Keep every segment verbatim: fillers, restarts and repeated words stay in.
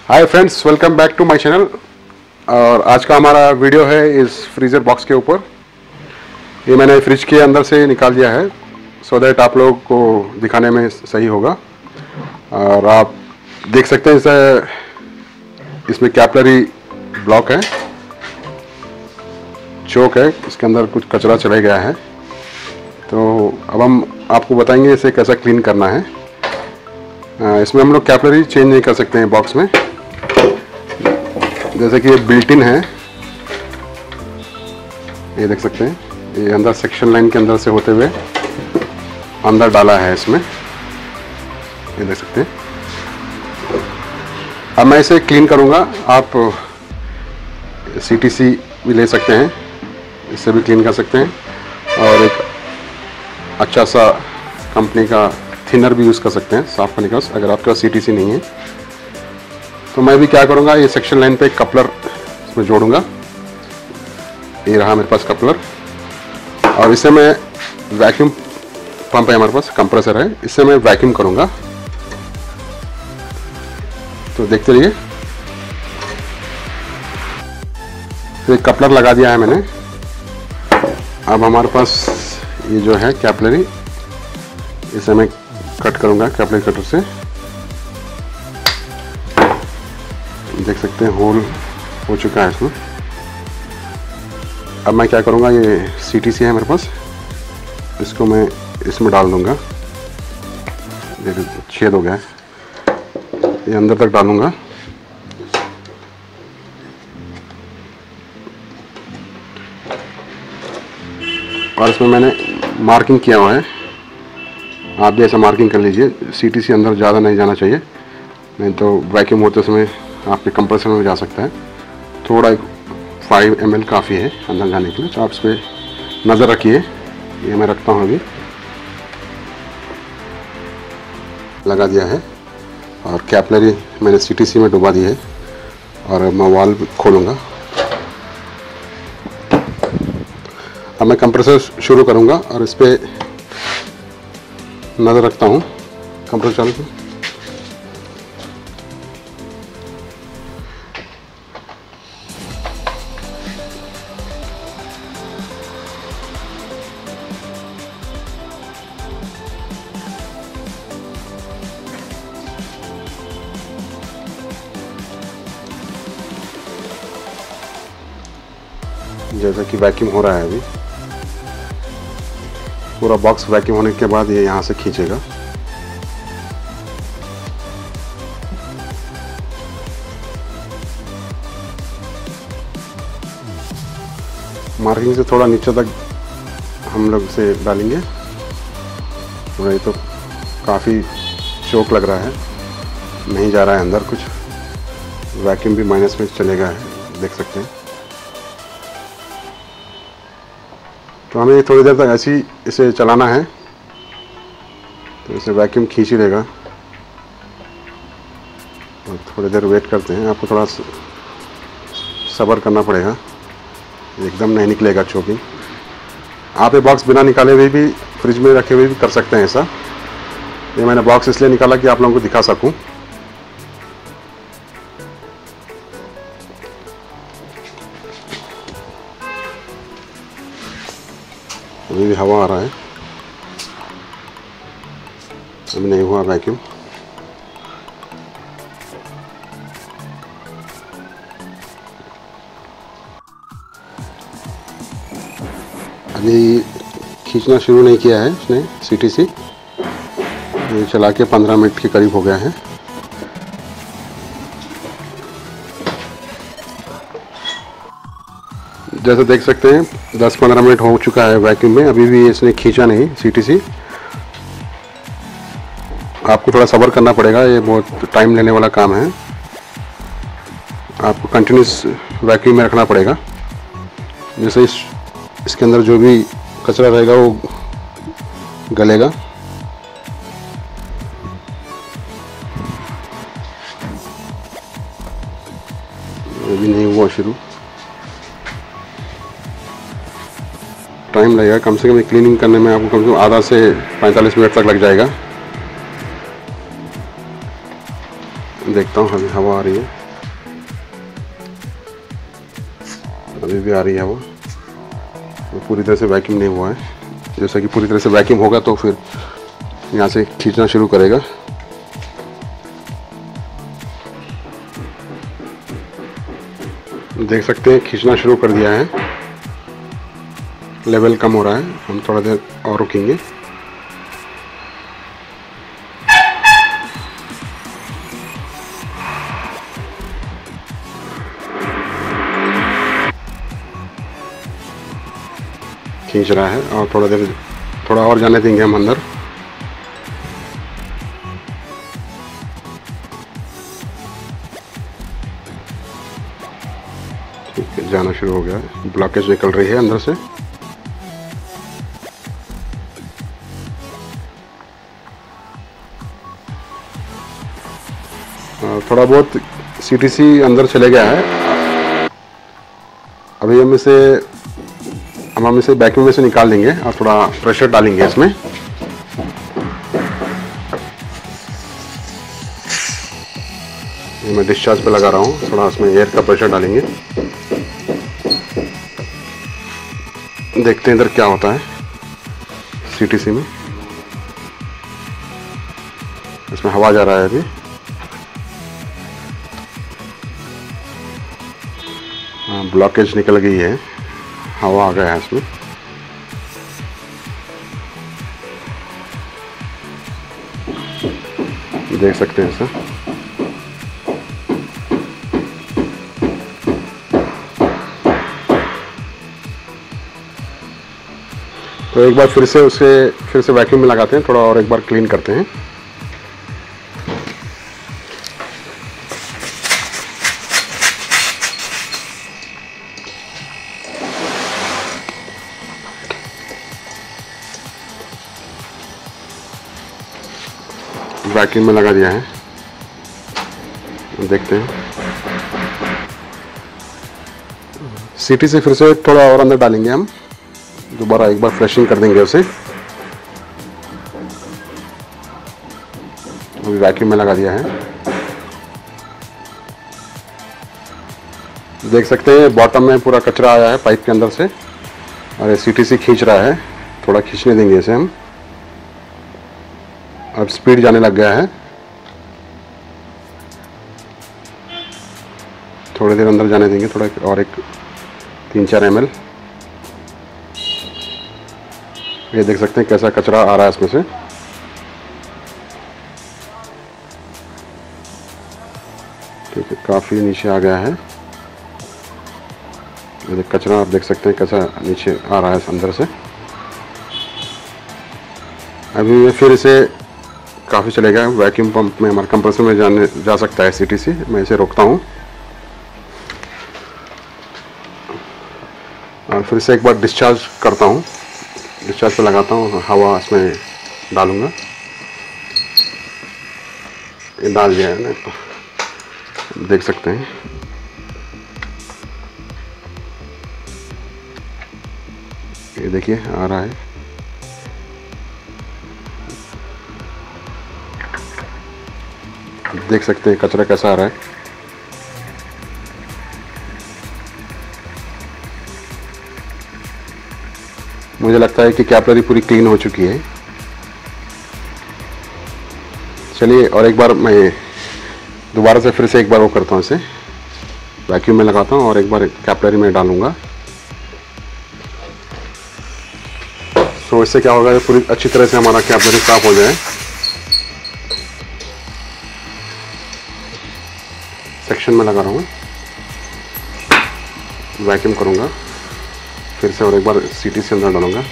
Hi friends, welcome back to my channel. और आज का हमारा वीडियो है इस फ्रीज़र बॉक्स के ऊपर। ये मैंने फ्रिज के अंदर से निकाल दिया है सो दैट आप लोगों को दिखाने में सही होगा। और आप देख सकते हैं इसे इसमें कैपिलरी ब्लॉक है, चोक है, इसके अंदर कुछ कचरा चला गया है। तो अब हम आपको बताएंगे इसे कैसा क्लीन करना है। इसमें हम लोग कैपिलरी चेंज नहीं कर सकते हैं बॉक्स में, जैसे कि ये बिल्ट इन है। ये देख सकते हैं, ये अंदर सेक्शन लाइन के अंदर से होते हुए अंदर डाला है इसमें, ये देख सकते हैं। अब मैं इसे क्लीन करूंगा। आप सी टी सी भी ले सकते हैं, इससे भी क्लीन कर सकते हैं, और एक अच्छा सा कंपनी का थिनर भी यूज़ कर सकते हैं साफ करने का, अगर आपके पास सी टी सी नहीं है। तो मैं भी क्या करूँगा, ये सेक्शन लाइन पे एक कपलर इसमें जोड़ूंगा। ये रहा मेरे पास कपलर, और इसे मैं वैक्यूम पंप है हमारे पास, कंप्रेसर है, इससे मैं वैक्यूम करूँगा। तो देखते रहिए। तो एक कपलर लगा दिया है मैंने। अब हमारे पास ये जो है कैपिलरी, इसे मैं कट करूँगा कैपिलरी कटर से। देख सकते हैं होल हो चुका है इसमें। अब मैं क्या करूँगा, ये सी टी सी है मेरे पास, इसको मैं इसमें डाल दूँगा। देखिए छेद हो गया है, ये अंदर तक डालूँगा। और इसमें मैंने मार्किंग किया हुआ है, आप भी ऐसा मार्किंग कर लीजिए। सी टी सी अंदर ज़्यादा नहीं जाना चाहिए, नहीं तो वैक्यूम होते समय आपके कंप्रेसर में जा सकता है। थोड़ा फाइव एम एल काफ़ी है अंदर जाने के लिए, तो आप इस पर नज़र रखिए। ये मैं रखता हूँ, अभी लगा दिया है। और कैपिलरी मैंने सी टी सी में डुबा दी है, और मैं वाल्व खोलूँगा। अब मैं कंप्रेसर शुरू करूँगा और इस पर नज़र रखता हूँ। कंप्रेसर चालू करूँ। जैसा कि वैक्यूम हो रहा है अभी, पूरा बॉक्स वैक्यूम होने के बाद ये यहाँ से खींचेगा। मार्किंग से थोड़ा नीचे तक हम लोग इसे डालेंगे। थोड़ा ये तो काफ़ी चोक लग रहा है, नहीं जा रहा है अंदर कुछ। वैक्यूम भी माइनस में चलेगा है, देख सकते हैं। तो हमें थोड़ी देर तक ऐसे ही इसे चलाना है, तो इसे वैक्यूम खींच ही लेगा। और थोड़ी देर वेट करते हैं, आपको थोड़ा सब्र करना पड़ेगा, एकदम नहीं निकलेगा चोकिंग। आप ये बॉक्स बिना निकाले हुए भी फ्रिज में रखे हुए भी कर सकते हैं ऐसा। ये मैंने बॉक्स इसलिए निकाला कि आप लोगों को दिखा सकूं। अभी भी हवा आ रहा है, अभी नहीं हुआ वैक्यूम। अभी खींचना शुरू नहीं किया है इसने सी टी सी। ये चला के पंद्रह मिनट के करीब हो गया है। जैसे देख सकते हैं दस पंद्रह मिनट हो चुका है वैक्यूम में, अभी भी इसने खींचा नहीं सी टी सी। आपको थोड़ा सब्र करना पड़ेगा, ये बहुत टाइम लेने वाला काम है। आपको कंटिन्यूस वैक्यूम में रखना पड़ेगा। जैसे इस इसके अंदर जो भी कचरा रहेगा वो गलेगा। अभी नहीं हुआ शुरू, टाइम लगेगा। कम से कम क्लीनिंग करने में आपको कम से कम आधा से पैंतालीस मिनट तक लग जाएगा। देखता हूँ अभी हवा आ रही है, अभी भी आ रही है हवा। तो पूरी तरह से वैक्यूम नहीं हुआ है। जैसा कि पूरी तरह से वैक्यूम होगा तो फिर यहाँ से खींचना शुरू करेगा। देख सकते हैं खींचना शुरू कर दिया है, लेवल कम हो रहा है। हम थोड़ा देर और रुकेंगे। खींच रहा है और थोड़ा देर थोड़ा और जाने देंगे हम अंदर। ठीक है, जाना शुरू हो गया है। ब्लॉकेज निकल रही है अंदर से। थोड़ा बहुत सीटीसी अंदर चले गया है। अभी हम इसे हम हम इसे वैक्यूम में से निकाल देंगे और थोड़ा प्रेशर डालेंगे इसमें। ये मैं डिस्चार्ज पे लगा रहा हूँ, थोड़ा इसमें एयर का प्रेशर डालेंगे। देखते हैं इधर क्या होता है सीटीसी में। इसमें हवा जा रहा है अभी। हाँ, ब्लॉकेज निकल गई है, हवा आ गया है इसमें। देख सकते हैं सर। तो एक बार फिर से उसे फिर से वैक्यूम में लगाते हैं, थोड़ा और एक बार क्लीन करते हैं। वैक्यूम में लगा दिया है, देखते हैं। सीटी से फिर से थोड़ा और अंदर डालेंगे हम, दोबारा एक बार फ्लशिंग कर देंगे उसे। अभी वैक्यूम में लगा दिया है। देख सकते हैं बॉटम में पूरा कचरा आया है पाइप के अंदर से, और ये सीटीसी खींच रहा है। थोड़ा खींचने देंगे इसे हम। अब स्पीड जाने लग गया है। थोड़ी देर अंदर जाने देंगे, थोड़ा और एक तीन चार एम एल। ये देख सकते हैं कैसा कचरा आ रहा है इसमें से। ठीक है, काफ़ी नीचे आ गया है। ये कचरा आप देख सकते हैं कैसा नीचे आ रहा है अंदर से। अभी ये फिर इसे काफ़ी चलेगा। वैक्यूम पंप में हमारे कंप्रेसर में जाने जा सकता है सीटीसी। मैं इसे रोकता हूँ और फिर से एक बार डिस्चार्ज करता हूँ। डिस्चार्ज पे लगाता हूँ, हवा इसमें डालूँगा। ये डाल दिया है ना, तो देख सकते हैं। ये देखिए आ रहा है। देख सकते हैं कचरा कैसा आ रहा है। मुझे लगता है कि कैपिलरी पूरी क्लीन हो चुकी है। चलिए और एक बार मैं दोबारा से फिर से एक बार वो करता हूँ, इसे वैक्यूम में लगाता हूँ और एक बार कैपिलरी में डालूंगा। तो इससे क्या होगा, पूरी अच्छी तरह से हमारा कैपिलरी साफ हो जाए। सेक्शन में लगा रहा हूँ, वैक्यूम करूँगा फिर से और एक बार सीटी से अंदर डालूंगा।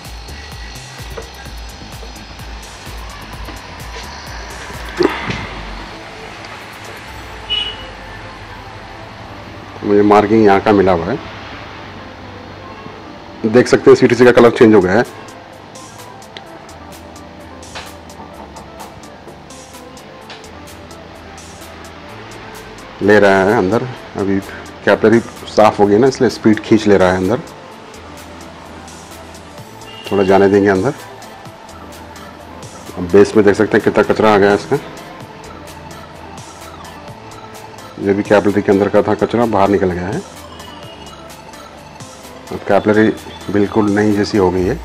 मुझे मार्किंग यहाँ का मिला हुआ है। देख सकते हैं सीटीसी का कलर चेंज हो गया है। ले रहा है अंदर। अभी कैपिलरी साफ हो गई ना, इसलिए स्पीड खींच ले रहा है अंदर। थोड़ा जाने देंगे अंदर। अब बेस में देख सकते हैं कितना कचरा आ गया है इसका। जो भी कैपिलरी के अंदर का था कचरा बाहर निकल गया है। अब कैपिलरी बिल्कुल नई जैसी हो गई है।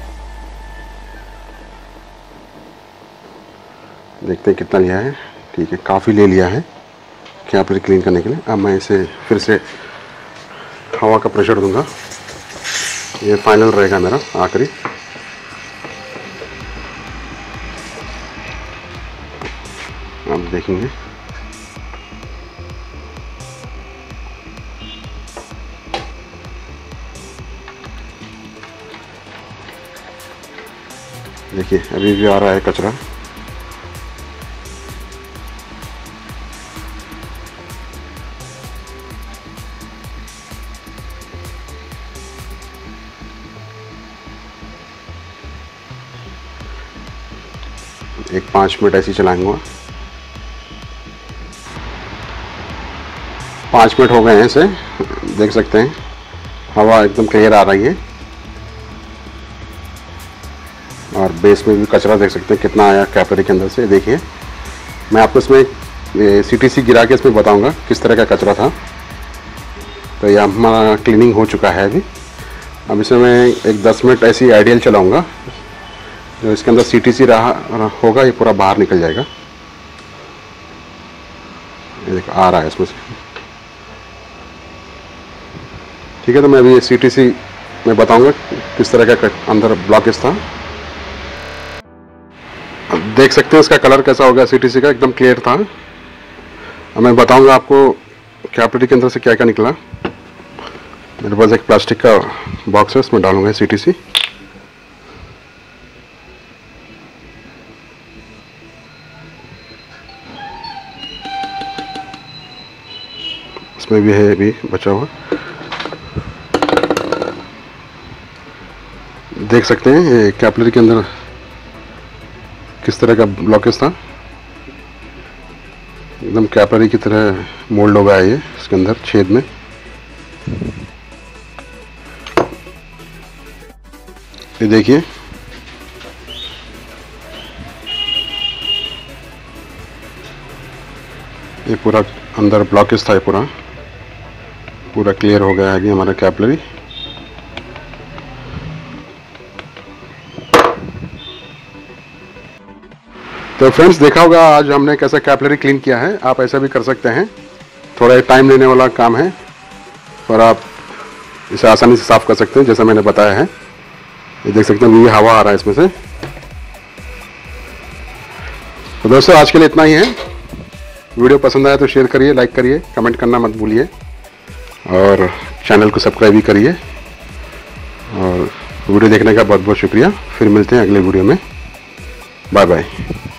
देखते हैं कितना लिया है। ठीक है, काफ़ी ले लिया है कैपिलरी क्लीन करने के लिए। अब मैं इसे फिर से हवा का प्रेशर दूंगा। ये फाइनल रहेगा मेरा आखिरी। अब देखेंगे। देखिए अभी भी आ रहा है कचरा। एक पाँच मिनट ऐसे ही चलाऊंगा। पाँच मिनट हो गए हैं इसे, देख सकते हैं हवा एकदम क्लियर आ रही है और बेस में भी कचरा देख सकते हैं कितना आया कैपिलरी के अंदर से। देखिए मैं आपको इसमें सीटीसी गिरा के इसमें बताऊंगा किस तरह का कचरा था। तो ये हमारा क्लीनिंग हो चुका है अभी। अब इसे मैं एक दस मिनट ऐसी आइडियल चलाऊंगा। जो इसके अंदर सीटीसी रहा होगा ये पूरा बाहर निकल जाएगा। ये देखो आ रहा है इसमें से। ठीक है, तो मैं अभी ये सीटीसी में बताऊंगा किस तरह का अंदर ब्लॉकेज था। अब देख सकते हैं इसका कलर कैसा हो गया सीटीसी का, एकदम क्लियर था। अब मैं बताऊंगा आपको कैपिलरी के अंदर से क्या क्या निकला। मेरे पास एक प्लास्टिक का बॉक्स है, उसमें डालूंगा सीटीसी। इसमें भी है अभी बचा हुआ। देख सकते हैं ये कैपिलरी के अंदर किस तरह का ब्लॉकेज था। एकदम कैपिलरी की तरह मोल्ड हो गया है ये इसके अंदर छेद में। ये देखिए ये पूरा अंदर ब्लॉकेज था, ये पूरा पूरा क्लियर हो गया है अभी हमारा कैपिलरी। तो फ्रेंड्स देखा होगा आज हमने कैसा कैपिलरी क्लीन किया है। आप ऐसा भी कर सकते हैं, थोड़ा टाइम लेने वाला काम है और आप इसे आसानी से साफ कर सकते हैं जैसा मैंने बताया है। ये देख सकते हैं ये हवा आ रहा है इसमें से। तो दोस्तों आज के लिए इतना ही है। वीडियो पसंद आया तो शेयर करिए, लाइक करिए, कमेंट करना मत भूलिए और चैनल को सब्सक्राइब भी करिए। और वीडियो देखने का बहुत बहुत शुक्रिया। फिर मिलते हैं अगले वीडियो में। Bye bye.